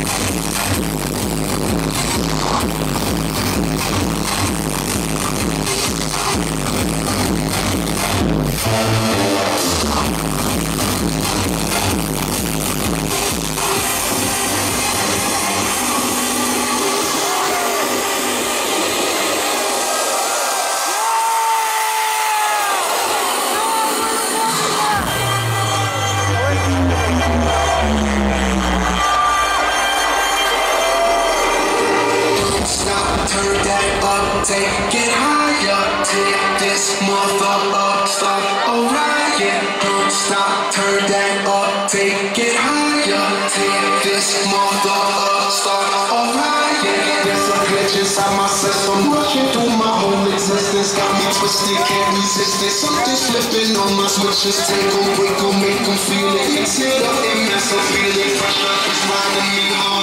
Take it higher, take this mother up, start a riot. Don't stop, turn that up, take it higher, take this mother up, start a riot. There's a glitch inside my system, rushing through my whole existence, got me twisted, can't resist it. Something's flipping on my switches, take 'em, break 'em, make 'em feel it. Mix it up and mess up, feel it. Pressure is riding me hard.